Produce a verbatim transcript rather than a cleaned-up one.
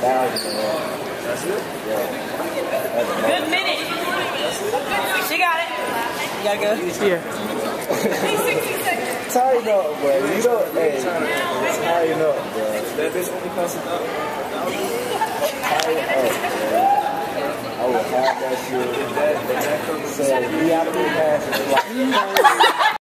thousand. That's it? Yeah. Good minute. She got it. You gotta go. Yeah. Tighten up, bro. You don't, hey, tighten up, bro. That bitch only costs a dollar. Tighten up, bro. I would have that shit. If that, if that comes So, we have to pass it like